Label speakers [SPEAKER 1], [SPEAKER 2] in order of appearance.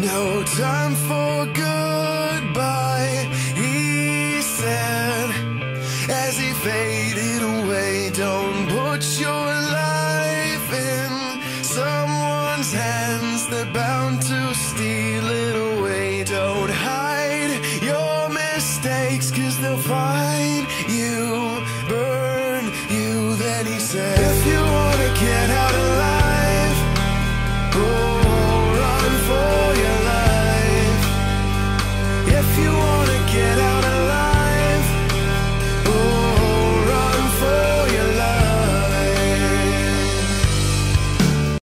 [SPEAKER 1] No time for goodbye, he said, as he faded away. Don't put your life in someone's hands, they're bound to steal it away. Don't hide your mistakes, 'cause they'll find you, burn you. Then he said,